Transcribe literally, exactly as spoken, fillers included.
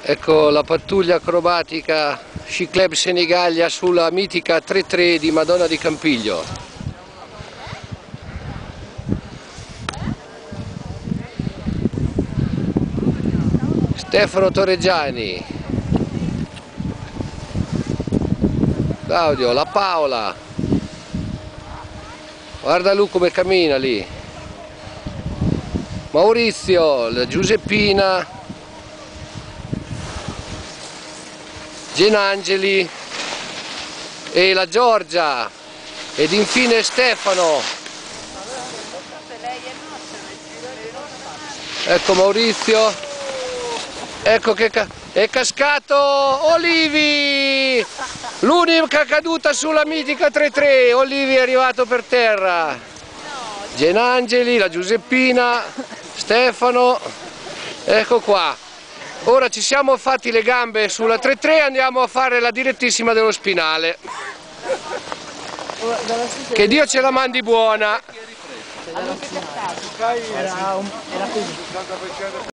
Ecco la pattuglia acrobatica Sci Club Senigallia sulla mitica tre tre di Madonna di Campiglio. Stefano Torreggiani, Claudio, la Paola, guarda lui come cammina lì, Maurizio, la Giuseppina, Genangeli e la Giorgia ed infine Stefano. Ecco Maurizio, ecco che ca è cascato Olivi, l'unica caduta sulla mitica tre tre, Olivi è arrivato per terra. Genangeli, la Giuseppina, Stefano, ecco qua. Ora ci siamo fatti le gambe sulla tre tre e andiamo a fare la direttissima dello spinale. Che Dio ce la mandi buona. Era, un, era così.